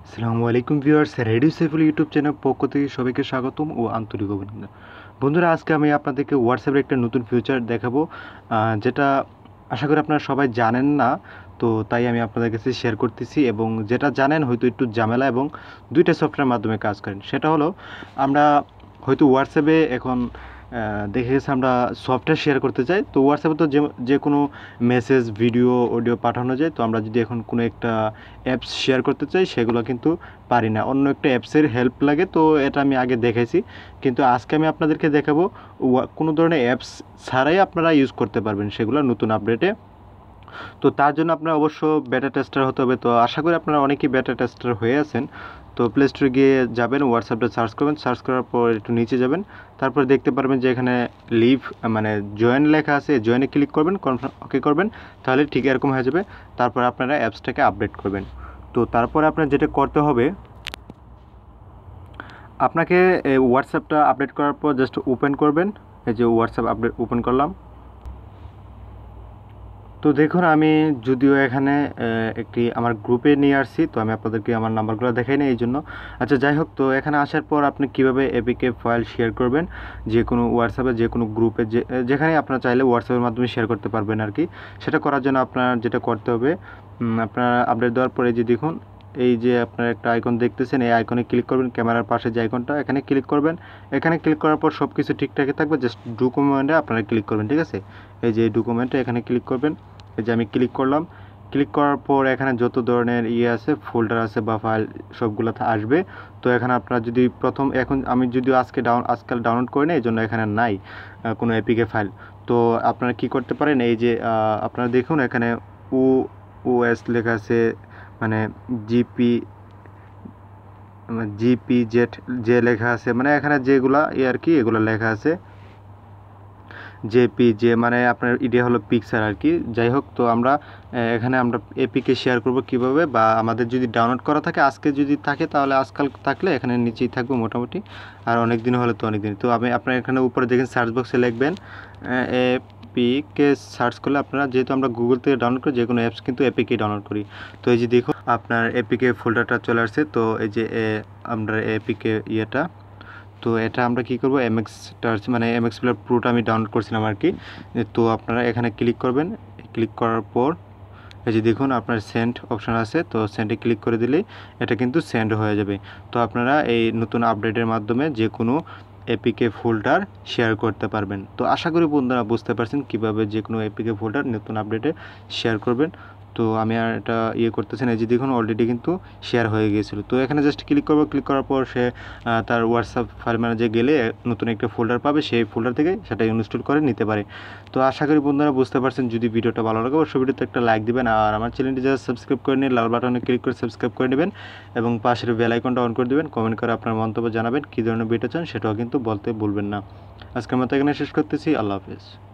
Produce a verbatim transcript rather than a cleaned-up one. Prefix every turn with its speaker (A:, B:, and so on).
A: আসসালামু আলাইকুম viewers, radio Saiful YouTube channel পক্ষ থেকে সবাইকে স্বাগতম ও আন্তরিক অভিনন্দন। বন্ধুরা, আজকে আমি আপনাদেরকে হোয়াটসঅ্যাপের একটা নতুন ফিচার দেখাবো, আহ, যেটা আশা করি আপনারা সবাই জানেন না। তো তাই আমি আপনাদের কাছে শেয়ার করতেছি, এবং যেটা জানেন হয়তো একটু ঝামেলা এবং দুইটা সফটওয়্যার মাধ্যমে কাজ করেন। সেটা হলো, আমরা হয়তো হোয়াটসঅ্যাপে এখন আহ, দেখে গেছে আমরা সফটওয়্যার শেয়ার করতে চাই। তো হোয়াটসঅ্যাপে তো যে যে কোনো মেসেজ, ভিডিও, অডিও পাঠানো যায়। তো আমরা যদি এখন কোনো একটা অ্যাপস শেয়ার করতে চাই, সেগুলো কিন্তু পারি না, অন্য একটা অ্যাপসের হেল্প লাগে। তো এটা আমি আগে দেখেছি, কিন্তু আজকে আমি আপনাদেরকে দেখাবো ওয়া- কোনো ধরনের অ্যাপস ছাড়াই আপনারা ইউজ করতে পারবেন সেগুলো নতুন আপডেটে। তো তার জন্য আপনার অবশ্য বেটা টেস্টার হতে হবে। তো আশা করি আপনারা অনেকেই বেটা টেস্টার হয়ে আছেন। তো প্লে স্টোরে গিয়ে যাবেন, হোয়াটসঅ্যাপটা সার্চ করবেন, সার্চ করার পর একটু নিচে যাবেন, তারপর দেখতে পারবেন যে এখানে লিভ মানে জয়েন লেখা আছে। জয়েনে ক্লিক করবেন, কনফার্ম ওকে করবেন, তাহলে ঠিক এরকম হয়ে যাবে। তারপর আপনারা অ্যাপসটাকে আপডেট করবেন। তো তারপরে আপনার যেটা করতে হবে, আপনাকে হোয়াটসঅ্যাপটা আপডেট করার পর জাস্ট ওপেন করবেন। এই যে হোয়াটসঅ্যাপ আপডেট ওপেন করলাম। তো দেখুন, আমি যদিও এখানে একটি আমার গ্রুপে নিয়ে আসছি, তো আমি আপনাদেরকে আমার নাম্বারগুলো দেখাই না এই জন্য। আচ্ছা, যাই হোক, তো এখানে আসার পর আপনি কীভাবে এপিকে ফাইল শেয়ার করবেন যে কোনো হোয়াটসঅ্যাপে, যে কোনো গ্রুপে, যে যেখানে আপনারা চাইলে হোয়াটসঅ্যাপের মাধ্যমে শেয়ার করতে পারবেন আর কি। সেটা করার জন্য আপনার যেটা করতে হবে, আপনারা আপডেট দেওয়ার পরে যে দেখুন, এই যে আপনার একটা আইকন দেখতেছেন, এই আইকনে ক্লিক করবেন, ক্যামেরার পাশে যে আইকনটা, এখানে ক্লিক করবেন। এখানে ক্লিক করার পর সব কিছু ঠিকঠাকই থাকবে, জাস্ট ডকুমেন্টে আপনারা ক্লিক করবেন, ঠিক আছে? এই যে ডকুমেন্টে এখানে ক্লিক করবেন। এই যে আমি ক্লিক করলাম। ক্লিক করার পর এখানে যত ধরনের ইয়ে আছে, ফোল্ডার আছে বা ফাইল, সবগুলো আসবে। তো এখানে আপনারা যদি প্রথম, এখন আমি যদিও আজকে ডাউন আজকাল ডাউনলোড করি না, এই জন্য এখানে নাই কোনো এপিকে ফাইল। তো আপনারা কি করতে পারেন, এই যে আপনারা দেখুন এখানে ও ওএস লেখা আছে, মানে জিপি জিপি জেড যে লেখা আছে, মানে এখানে যেগুলা ই আর কি, এগুলো লেখা আছে জেপি, যে মানে আপনার ইডিয়া হলো পিকচার আর কি। যাই হোক, তো আমরা এখানে আমরা এপিকে শেয়ার করব কিভাবে, বা আমাদের যদি ডাউনলোড করা থাকে, আজকে যদি থাকে তাহলে আজকাল থাকলে এখানে নিচেই থাকবে মোটামুটি, আর অনেক দিন হলে তো অনেক দিন। তো আমি আপনার এখানে উপরে দেখেন সার্চ বক্সে লিখবেন এপিকে, সার্চ করলে আপনারা, যেহেতু আমরা গুগল থেকে ডাউনলোড করি, যে কোনো অ্যাপস কিন্তু এপিকে ডাউনলোড করি। তো এই যে দেখুন, আপনার এপিকে ফোল্ডারটা চলে আসছে। তো এই যে আমরা এপিকে ইয়েটা, তো এটা আমরা কি করব, এমএক্সটা মানে এমএক্স প্লেয়ার প্রোটা আমি ডাউনলোড করছিলাম আর কি। তো আপনারা এখানে ক্লিক করবেন। ক্লিক করার পর এই যে দেখুন, আপনার সেন্ড অপশন আছে। তো সেন্ডে ক্লিক করে দিলেই এটা কিন্তু সেন্ড হয়ে যাবে। তো আপনারা এই নতুন আপডেটের মাধ্যমে যে কোনো এপিকে ফোল্ডার শেয়ার করতে পারবেন। তো আশা করি বন্ধুরা বুঝতে পারছেন কীভাবে যে কোনো এপিকে ফোল্ডার নতুন আপডেটে শেয়ার করবেন। তো আমি আর এটা ইয়ে করতেছি না, এই যে দেখুন অলরেডি কিন্তু শেয়ার হয়ে গিয়েছিল। তো এখানে জাস্ট ক্লিক করবো। ক্লিক করার পর সে তার হোয়াটসঅ্যাপ ফাইল ম্যানেজারে গেলে নতুন একটা ফোল্ডার পাবে, সেই ফোল্ডার থেকে সেটা ইনস্টল করে নিতে পারে। তো আশা করি বন্ধুরা বুঝতে পারছেন। যদি ভিডিওটা ভালো লাগে অবশ্যই ভিডিওতে একটা লাইক দিবেন, আর আমার চ্যানেলটি যারা সাবস্ক্রাইব করে নিন, লাল বাটনে ক্লিক করে সাবস্ক্রাইব করে নেবেন, এবং পাশের বেল আইকনটা অন করে দেবেন। কমেন্ট করে আপনার মন্তব্য জানাবেন, কী ধরনের ভিডিও চান সেটাও কিন্তু বলতে ভুলবেন না। আজকের মতো এখানে শেষ করতেছি। আল্লাহ হাফেজ।